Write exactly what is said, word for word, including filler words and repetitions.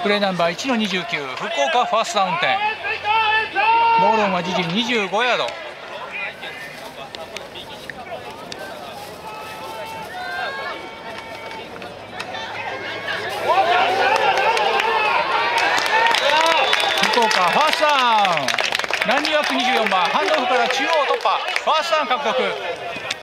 プレーナンバーいちのにじゅうきゅう、福岡ファーストダウン点。ボールオンは自陣にじゅうごヤード。福岡ファーストダウン。ランニングアップにじゅうよんばん、ハンドオフから中央突破、ファーストダウン獲得。